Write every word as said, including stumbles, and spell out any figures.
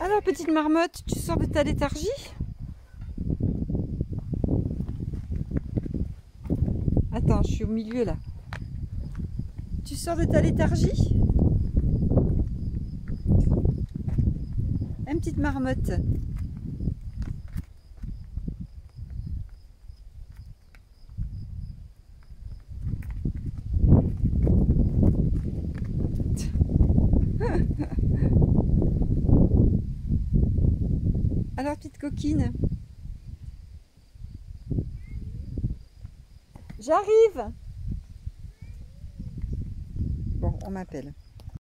Alors, petite marmotte, tu sors de ta léthargie? Attends, je suis au milieu là. Tu sors de ta léthargie? Une petite marmotte. Alors, petite coquine. J'arrive. Bon, on m'appelle.